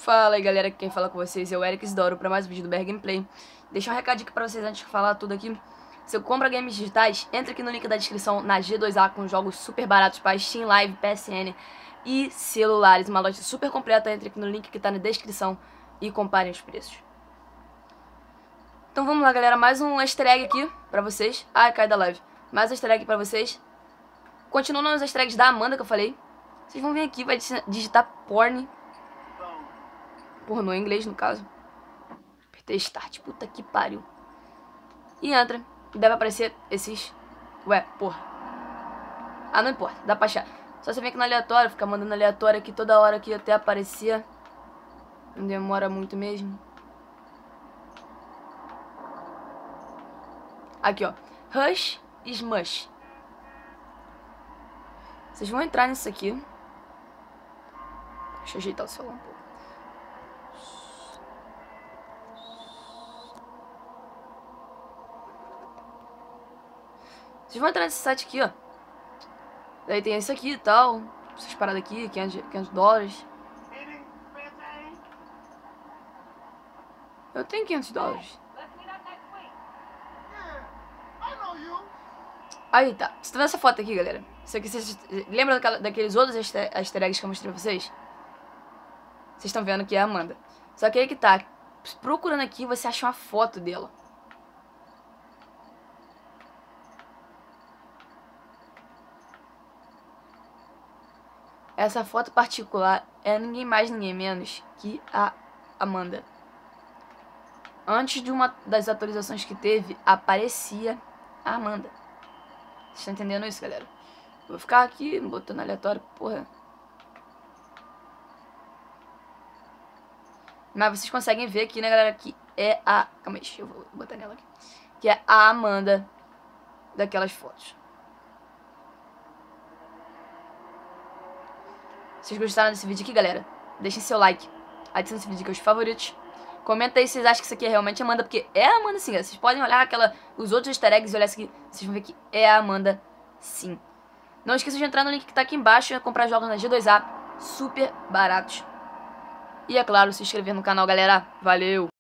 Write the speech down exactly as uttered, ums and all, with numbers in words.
Fala aí galera, quem fala com vocês é o Eric Isidoro para mais um vídeo do B R Gameplay. Deixa um recadinho aqui pra vocês antes de falar tudo aqui. Se eu compra games digitais, entre aqui no link da descrição na G dois A com jogos super baratos para Steam Live, P S N e celulares. Uma loja super completa, entre aqui no link que tá na descrição e comparem os preços. Então vamos lá galera, mais um easter egg aqui pra vocês. Ai, cai da live. Mais um easter egg pra vocês. Continuando nos easter eggs da Amanda que eu falei. Vocês vão vir aqui, vai digitar porn. Pornô em inglês, no caso. Apertei start, puta que pariu. E entra. E deve aparecer esses... Ué, porra. Ah, não importa, dá pra achar. Só você vem aqui no aleatório, ficar mandando aleatório aqui toda hora aqui até aparecer. Não demora muito mesmo. Aqui, ó. Rush Smush. Vocês vão entrar nisso aqui. Deixa eu ajeitar o celular um pouco. Vocês vão entrar nesse site aqui, ó. Daí tem isso aqui e tal. Essas paradas aqui, quinhentos dólares. Eu tenho quinhentos dólares. Aí tá. Você tá vendo essa foto aqui, galera? Isso aqui, vocês lembram daquela, daqueles outros easter eggs que eu mostrei pra vocês? Vocês estão vendo que é a Amanda. Só que aí que tá. Procurando aqui, você acha uma foto dela. Essa foto particular é ninguém mais, ninguém menos que a Amanda. Antes de uma das atualizações que teve, aparecia a Amanda. Vocês estão entendendo isso, galera? Vou ficar aqui botando aleatório, porra. Mas vocês conseguem ver aqui, né, galera, que é a... Calma aí, eu vou botar nela aqui. Que é a Amanda daquelas fotos. Se vocês gostaram desse vídeo aqui, galera, deixem seu like, adicione esse vídeo aqui aos favoritos. Comenta aí se vocês acham que isso aqui é realmente a Amanda, porque é a Amanda sim, galera. Vocês podem olhar aquela, os outros easter eggs e olhar isso aqui, vocês vão ver que é a Amanda sim. Não esqueça de entrar no link que tá aqui embaixo e comprar jogos na G dois A super baratos. E é claro, se inscrever no canal, galera. Valeu!